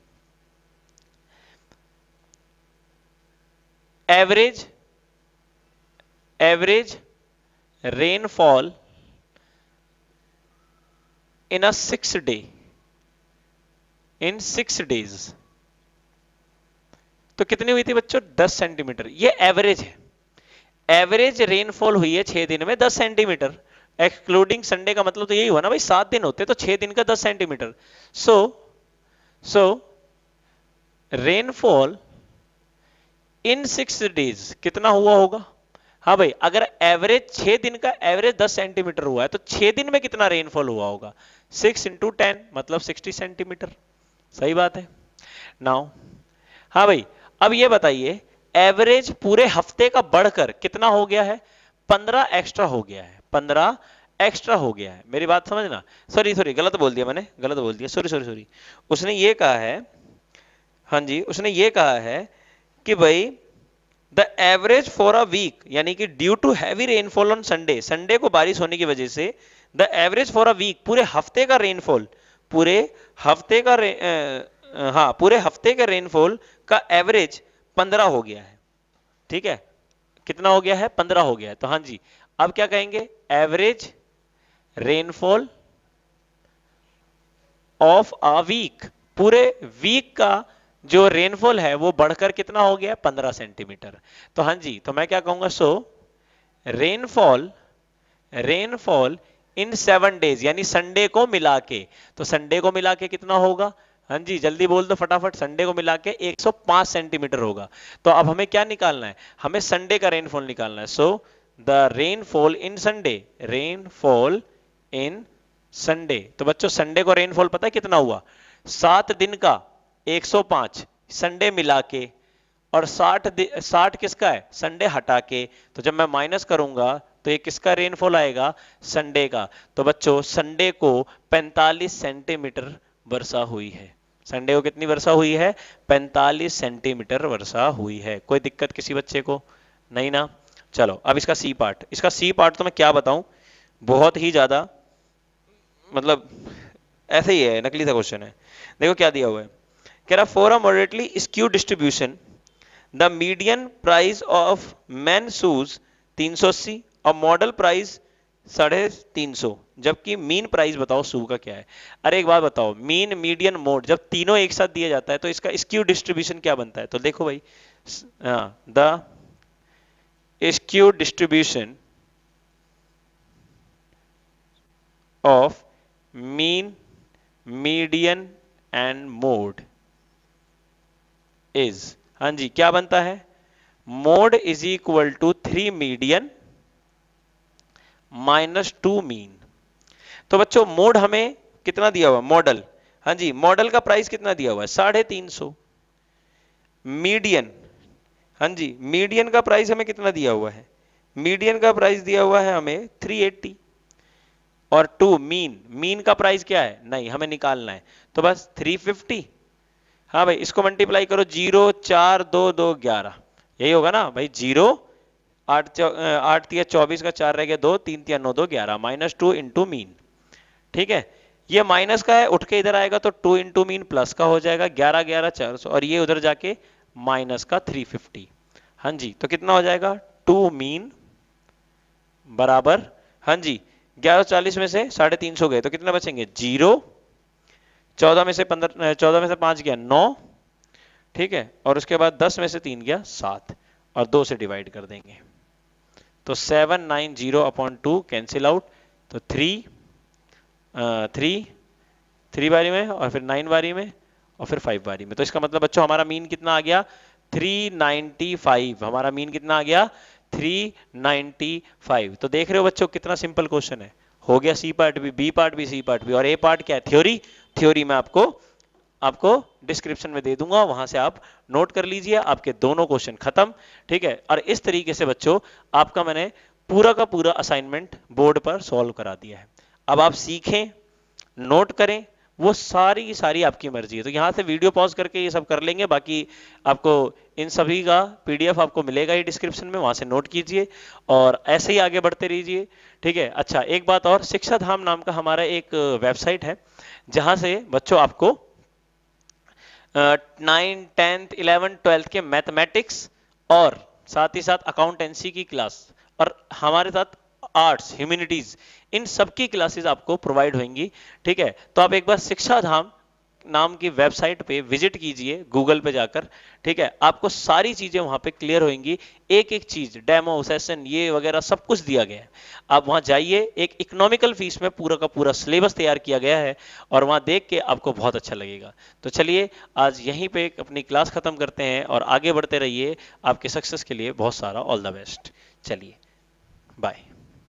average average rainfall in a six day in six days, तो कितनी हुई थी बच्चों, दस सेंटीमीटर। ये एवरेज है, एवरेज रेनफॉल हुई है छह दिन में दस सेंटीमीटर, एक्सक्लूडिंग संडे का मतलब तो यही हुआ ना भाई, सात दिन होते तो छह दिन का दस centimetre. So so rainfall in six days कितना हुआ होगा। हाँ भाई, अगर एवरेज छह दिन का एवरेज दस सेंटीमीटर हुआ है तो छह दिन में कितना रेनफॉल हुआ होगा, सिक्स इंटू टेन मतलब सिक्सटी सेंटीमीटर। सही बात है। नाउ हाँ भाई, अब ये बताइए एवरेज पूरे हफ्ते का बढ़कर कितना हो गया है, पंद्रह एक्स्ट्रा हो गया है, पंद्रह एक्स्ट्रा हो गया है। मेरी बात समझना, सॉरी सॉरी गलत बोल दिया मैंने, गलत बोल दिया, सॉरी सॉरी सॉरी। उसने ये कहा है, हाँ जी, उसने ये कहा है कि भाई the average for a week, यानी कि due to heavy rainfall on Sunday, Sunday को बारिश होने की वजह से the average for a week, पूरे हफ्ते का रेनफॉल, पूरे हफ्ते का रे, आ, हाँ पूरे हफ्ते के रेनफॉल का एवरेज पंद्रह हो गया है। ठीक है, कितना हो गया है, पंद्रह हो गया है। तो हाँ जी, अब क्या कहेंगे, average rainfall of a week, पूरे वीक का जो रेनफॉल है वो बढ़कर कितना हो गया, पंद्रह सेंटीमीटर। तो हाँ जी, तो मैं क्या कहूंगा, so rainfall rainfall in seven days, यानी संडे को मिला के, तो संडे को मिला के कितना होगा, हाँ जी जल्दी बोल दो फटाफट, संडे को मिला के एक सौ पाँच सेंटीमीटर होगा। तो अब हमें क्या निकालना है, हमें संडे का रेनफॉल निकालना है। So the rainfall in Sunday, rainfall in Sunday. तो बच्चों संडे को रेनफॉल पता है कितना हुआ, सात दिन का एक सौ पाँच संडे मिला के, और साठ साठ किसका है, संडे हटा के। तो जब मैं माइनस करूंगा तो ये किसका रेनफॉल आएगा, संडे का। तो बच्चों संडे को पैंतालीस सेंटीमीटर वर्षा हुई है। संडे को कितनी वर्षा हुई है, पैंतालीस सेंटीमीटर वर्षा हुई है। कोई दिक्कत किसी बच्चे को नहीं ना। चलो अब इसका सी पार्ट, इसका सी पार्ट तो मैं क्या बताऊं, बहुत ही ज्यादा मतलब ऐसे ही है, नकली सा क्वेश्चन है। देखो क्या दिया हुआ है, कह रहा for a moderately skew distribution the median price of men shoes तीन सौ अस्सी और मॉडल प्राइस साढ़े तीन सौ, जबकि मीन प्राइस बताओ शू का क्या है। अरे एक बात बताओ, मीन मीडियन मोड जब तीनों एक साथ दिया जाता है तो इसका स्क्यू डिस्ट्रीब्यूशन क्या बनता है। तो देखो भाई, the skew distribution of mean median and mode is, हाँ जी क्या बनता है, mode is equal to three median minus two mean. तो बच्चों मोड हमें कितना दिया हुआ, मॉडल, हाँ जी मॉडल का प्राइस कितना दिया हुआ है, साढ़े तीन सौ। मीडियन, हाँ जी मीडियन का प्राइस हमें कितना दिया हुआ है, मीडियन का प्राइस दिया हुआ है हमें थ्री एट्टी। और टू मीन, मीन का प्राइस क्या है, नहीं हमें निकालना है, तो बस थ्री फिफ्टी। हाँ भाई इसको मल्टीप्लाई करो, जीरो चार दो दो ग्यारह, यही होगा ना भाई, जीरो आठ आठ तिया चौबीस का चार रह गया दो, तीन तिया नौ दो ग्यारह, माइनस टू इंटू मीन। ठीक है, ये माइनस का है, उठ के इधर आएगा तो टू इंटू मीन प्लस का हो जाएगा, ग्यारह ग्यारह चार सौ, और ये उधर जाके माइनस का थ्री फिफ्टी। हाँ जी तो कितना हो जाएगा, टू मीन बराबर, हाँ जी ग्यारह चालीस में से साढ़े तीन सौ गए तो कितना बचेंगे, जीरो, चौदह में से पंद्रह, चौदह में से पांच गया नौ, ठीक है, और उसके बाद दस में से तीन गया सात, और दो से डिवाइड कर देंगे तो seven nine zero upon two cancel out, तो थ्री थ्री थ्री बारी में, और फिर नाइन बारी में, और फिर फाइव बारी में। तो इसका मतलब बच्चों हमारा मीन कितना आ गया, थ्री नाइन्टी फाइव। हमारा मीन कितना आ गया, थ्री नाइन्टी फाइव। तो देख रहे हो बच्चों कितना सिंपल क्वेश्चन है, हो गया सी पार्ट भी, बी पार्ट भी, सी पार्ट भी, और ए पार्ट क्या है, थ्योरी। थ्योरी में आपको आपको डिस्क्रिप्शन में दे दूंगा, वहां से आप नोट कर लीजिए, आपके दोनों क्वेश्चन खत्म। ठीक है, और इस तरीके से बच्चों आपका मैंने पूरा का पूरा असाइनमेंट बोर्ड पर सॉल्व करा दिया है। अब आप सीखें, नोट करें, वो सारी की सारी आपकी मर्जी है। तो यहां से वीडियो पॉज करके ये सब कर लेंगे, बाकी आपको इन सभी का पीडीएफ आपको मिलेगा ही डिस्क्रिप्शन में, वहां से नोट कीजिए और ऐसे ही आगे बढ़ते रहिए। ठीक है, अच्छा एक बात और, शिक्षा धाम नाम का हमारा एक वेबसाइट है जहां से बच्चों आपको नाइन टेंथ इलेवन ट्वेल्थ के मैथमेटिक्स और साथ ही साथ अकाउंटेंसी की क्लास, और हमारे साथ आर्ट्स ह्यूमैनिटीज, इन सबकी क्लासेस आपको प्रोवाइड होंगी। ठीक है, तो आप एक बार शिक्षा धाम नाम की वेबसाइट पे विजिट कीजिए गूगल पे जाकर। ठीक है, आपको सारी चीजें वहां पे क्लियर होंगी, एक एक चीज, डेमो सेशन ये वगैरह सब कुछ दिया गया है। आप वहां जाइए, एक इकोनॉमिकल फीस में पूरा का पूरा सिलेबस तैयार किया गया है, और वहां देख के आपको बहुत अच्छा लगेगा। तो चलिए आज यहीं पे अपनी क्लास खत्म करते हैं और आगे बढ़ते रहिए, आपके सक्सेस के लिए बहुत सारा ऑल द बेस्ट। चलिए बाय।